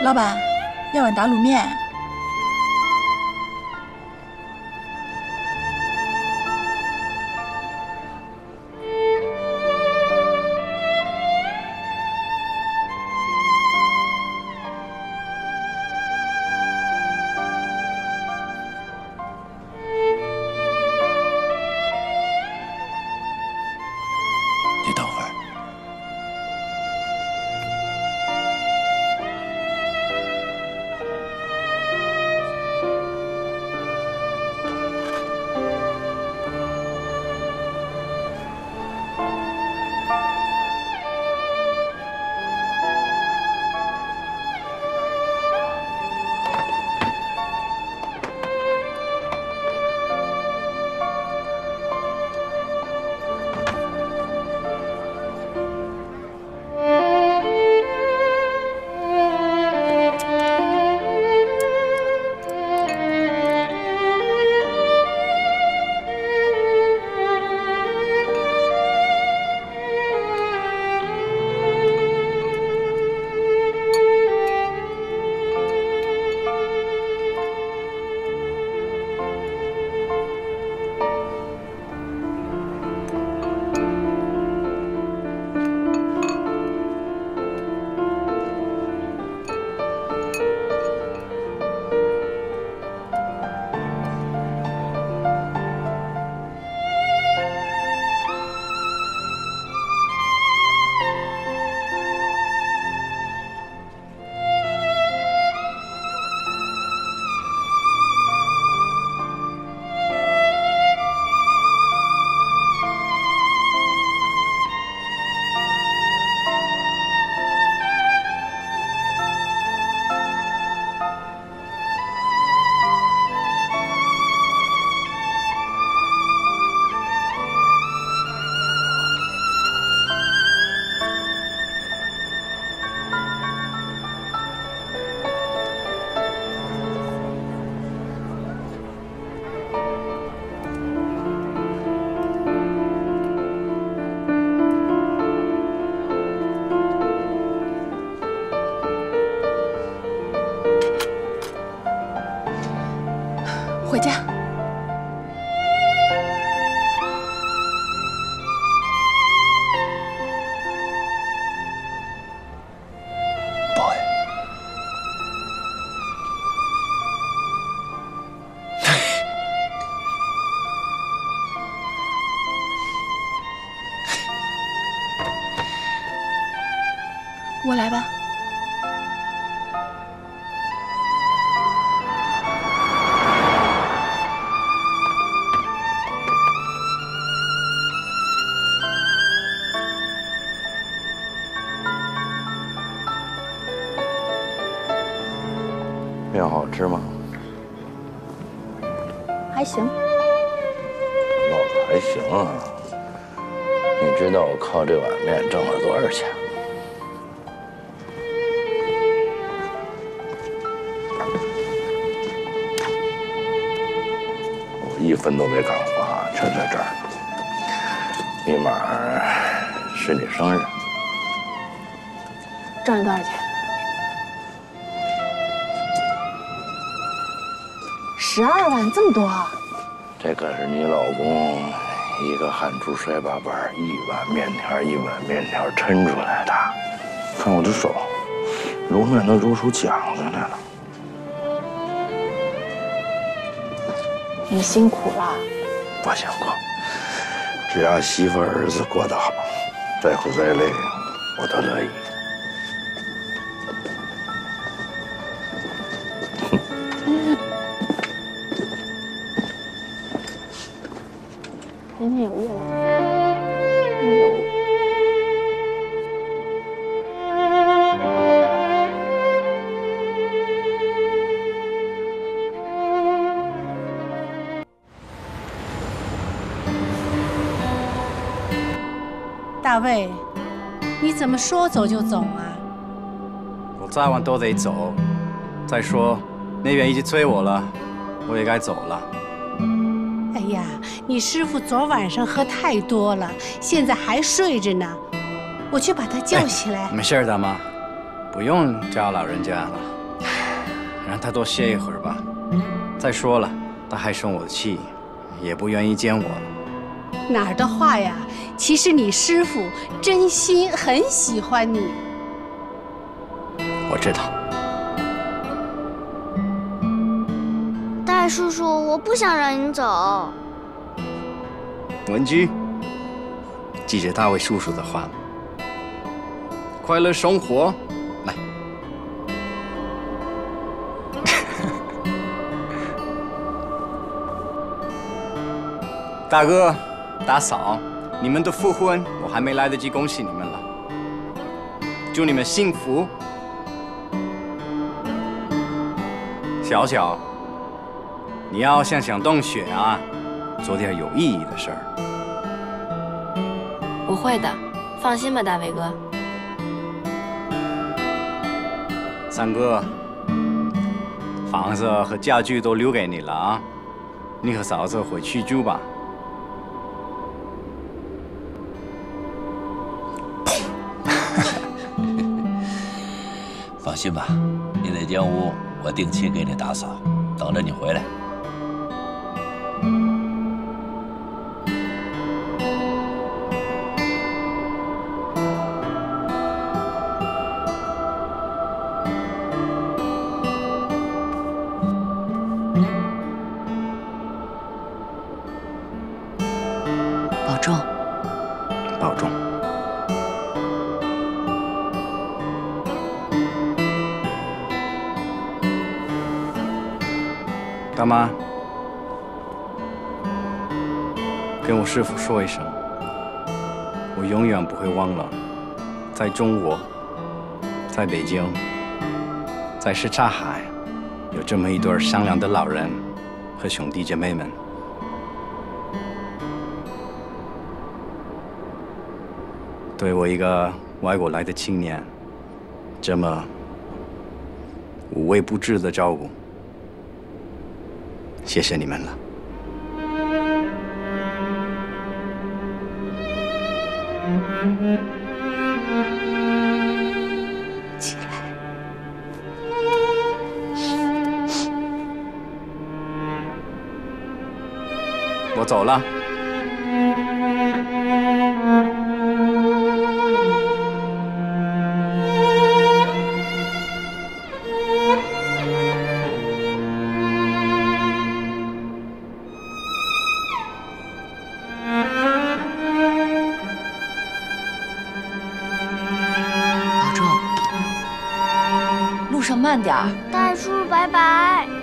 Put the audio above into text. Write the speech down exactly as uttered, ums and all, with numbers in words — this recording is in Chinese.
老板，要碗打卤面。 你等会儿。 回家。 不会。 我来吧。 面好吃吗？ 还行。 老子还行啊！你知道我靠这碗面挣了多少钱吗？我一分都没干花，全在这儿呢。明码是你生日， 挣了多少钱？ 十二万，这么多啊！ 这可是你老公一个汗珠摔八瓣，一碗面条一碗面条抻出来的。看我的手，揉面都揉出茧子来了。 你辛苦了。 不辛苦，只要媳妇儿子过得好，再苦再累，我都乐意。 今天有月亮，有。 大卫，你怎么说走就走啊？ 我早晚都得走。再说，那边已经催我了，我也该走了。 哎呀，你师傅昨晚上喝太多了，现在还睡着呢。我去把他叫起来。 哎、没事，大妈，不用叫老人家了。 让他多歇一会儿吧。再说了，他还生我的气，也不愿意见我了。 哪儿的话呀？其实你师傅真心很喜欢你。 我知道。 大叔叔，我不想让你走。 文居，记着大卫叔叔的话，快乐生活，来。大哥、大嫂，你们的复婚我还没来得及恭喜你们了，祝你们幸福。小小，你要想想洞穴啊，做点有意义的事儿。 我会的，放心吧，大伟哥。 三哥，房子和家具都留给你了啊，你和嫂子回去住吧。 放心吧，你那间屋我定期给你打扫，等着你回来。 保重， 保重。大妈，跟我师傅说一声，我永远不会忘了，在中国，在北京，在什刹海，有这么一对善良的老人和兄弟姐妹们。对我一个外国来的青年，这么无微不至的照顾。谢谢你们了。 起来。 我走了。 路上慢点儿。 大叔叔，拜拜。